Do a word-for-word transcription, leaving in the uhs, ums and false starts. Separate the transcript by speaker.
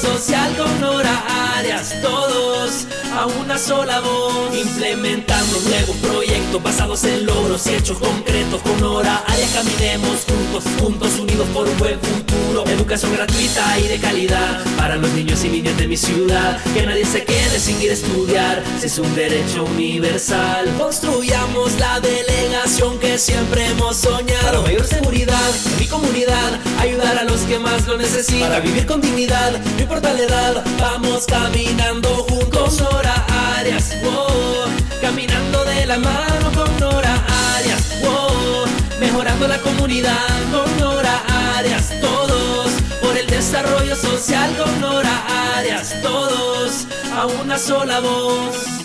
Speaker 1: social con Nora Arias, todos a una sola voz, implementando nuevos proyectos basados en logros y hechos concretos. Con Nora Arias caminemos juntos, juntos unidos por un buen futuro. Educación gratuita y de calidad para los niños y niñas de mi ciudad. Que nadie se quede sin ir a estudiar, si es un derecho universal. Construyamos la delegación que siempre hemos soñado, para mayor seguridad en mi comunidad, ayudar a los que más lo necesitan, para vivir con dignidad, no importa la edad. Vamos caminando juntos, Nora Arias, wow, caminando de la mano con Nora Arias, wow, mejorando la comunidad con Nora Arias, todos por el desarrollo social con Nora Arias, todos a una sola voz.